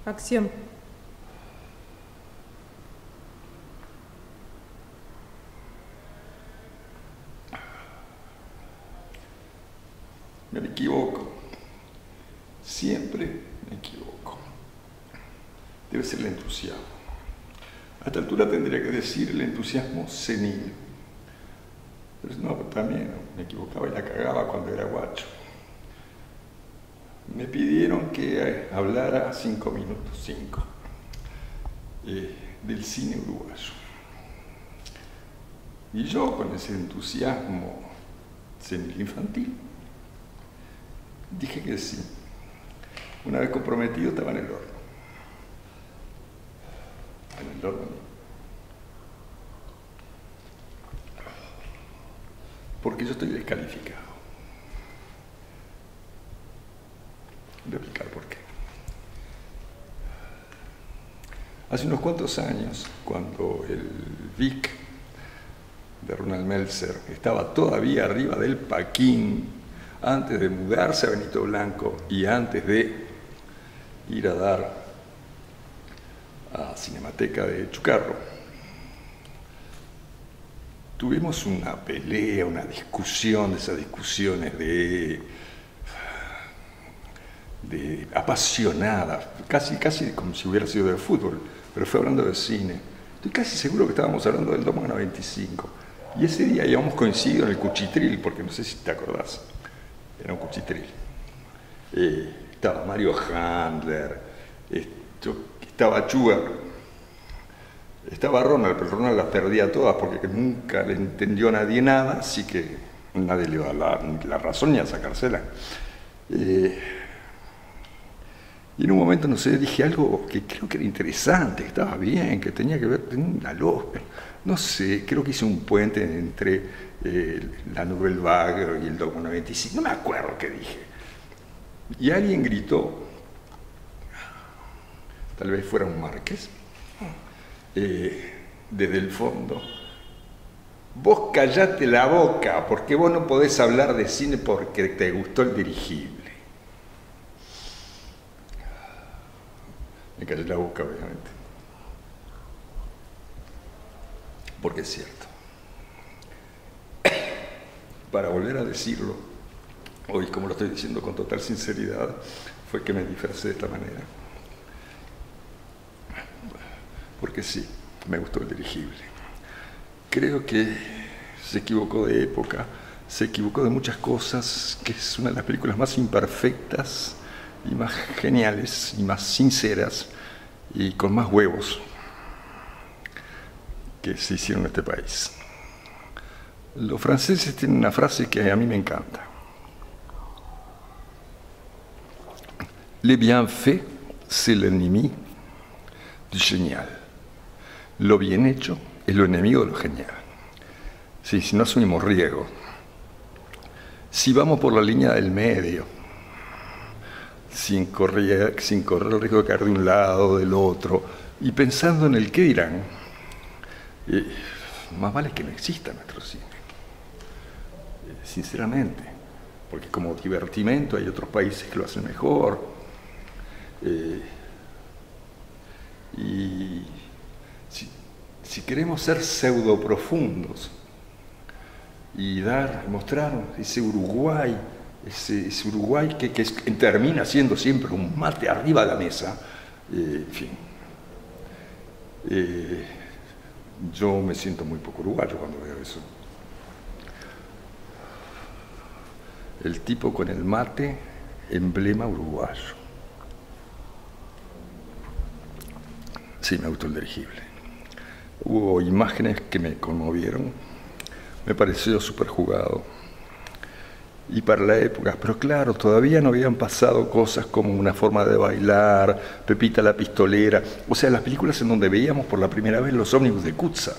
Acción. Me equivoco. Siempre me equivoco. Debe ser el entusiasmo. A esta altura tendría que decir el entusiasmo senil. Pero no, también me equivocaba y la cagaba cuando era guacho. Me pidieron que hablara 5 minutos, 5, del cine uruguayo. Y yo, con ese entusiasmo senil infantil, dije que sí. Una vez comprometido, estaba en el horno. En el horno. Porque yo estoy descalificado. Voy a explicar por qué. Hace unos cuantos años, cuando el Vic de Ronald Meltzer estaba todavía arriba del Paquín, antes de mudarse a Benito Blanco y antes de ir a dar a Cinemateca de Chucarro, tuvimos una pelea, una discusión, de esas discusiones de apasionada, casi como si hubiera sido de fútbol, pero fue hablando de cine. Estoy casi seguro que estábamos hablando del Doma 95. Y ese día habíamos coincidido en el Cuchitril, porque no sé si te acordás, era un Cuchitril. Estaba Mario Handler, estaba Sugar, estaba Ronald, pero Ronald las perdía todas porque nunca le entendió a nadie nada, así que nadie le iba a dar la razón ni a sacársela. Y en un momento, no sé, dije algo que creo que era interesante, que estaba bien, que tenía que ver, tenía una lógica. No sé, creo que hice un puente entre la Nouvelle Vague y el Dogma 95, no me acuerdo qué dije. Y alguien gritó, tal vez fuera un Márquez, desde el fondo: vos callate la boca, porque vos no podés hablar de cine porque te gustó el dirigible. Me callé la boca, obviamente. Porque es cierto. Para volver a decirlo, hoy, como lo estoy diciendo con total sinceridad, fue que me disfracé de esta manera. Porque sí, me gustó el dirigible. Creo que se equivocó de época, se equivocó de muchas cosas, que es una de las películas más imperfectas y más geniales y más sinceras y con más huevos que se hicieron en este país. Los franceses tienen una frase que a mí me encanta: le bien fait, c'est l'ennemi du génial. Lo bien hecho es lo enemigo de lo genial. Sí, si no asumimos riesgo, si vamos por la línea del medio, sin correr el riesgo de caer de un lado o del otro, y pensando en el qué dirán, más vale que no exista nuestro cine. Sinceramente, porque como divertimento hay otros países que lo hacen mejor. Y si queremos ser pseudo profundos y mostrar ese Uruguay, ese Uruguay que termina siendo siempre un mate arriba de la mesa, en fin. Yo me siento muy poco uruguayo cuando veo eso. El tipo con el mate, emblema uruguayo. Sí, me gustó el dirigible. Hubo imágenes que me conmovieron, me pareció súper jugado. Y para la época, pero claro, todavía no habían pasado cosas como Una forma de bailar, Pepita la pistolera, o sea, las películas en donde veíamos por la primera vez los ómnibus de Kutza.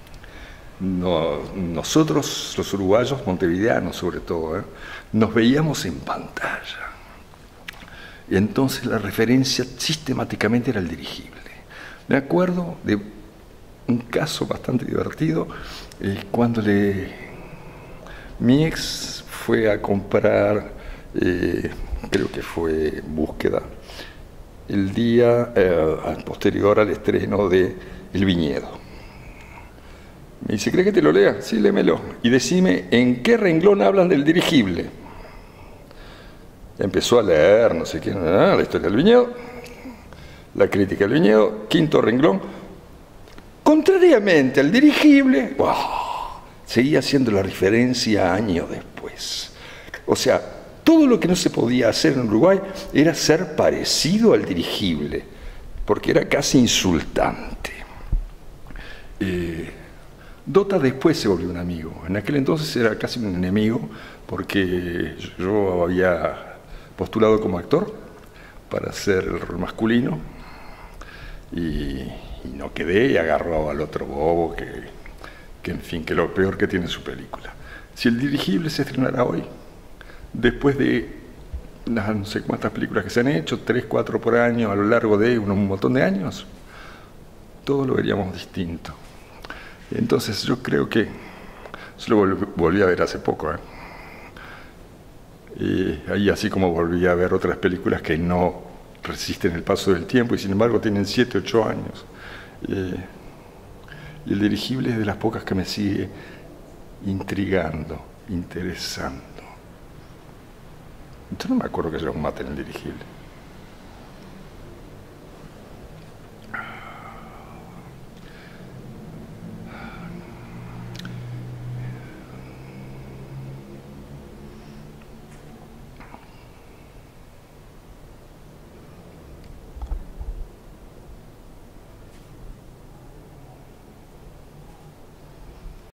Nosotros, los uruguayos, montevideanos sobre todo, nos veíamos en pantalla. Y entonces la referencia sistemáticamente era el dirigible. Me acuerdo de un caso bastante divertido, cuando mi ex fue a comprar, creo que fue Búsqueda, el día posterior al estreno de El Viñedo. Me dice, ¿crees que te lo lea? Sí, léemelo. Y decime, ¿en qué renglón hablan del dirigible? Empezó a leer, no sé qué, la historia del viñedo, la crítica del viñedo, quinto renglón. Contrariamente al dirigible, ¡wow!, seguía haciendo la referencia años después. O sea, todo lo que no se podía hacer en Uruguay era ser parecido al dirigible, porque era casi insultante. Dota después se volvió un amigo. En aquel entonces era casi un enemigo, porque yo había postulado como actor para hacer el rol masculino y no quedé, y agarró al otro bobo que en fin, que lo peor que tiene su película. Si El Dirigible se estrenara hoy, después de las no sé cuántas películas que se han hecho, 3, 4 por año a lo largo de un montón de años, todo lo veríamos distinto. Entonces yo creo que, se lo volví a ver hace poco, y ahí, así como volví a ver otras películas que no resisten el paso del tiempo y sin embargo tienen 7, 8 años. Y El Dirigible es de las pocas que me sigue intrigando, interesando. Yo no me acuerdo que haya un mate en El Dirigible.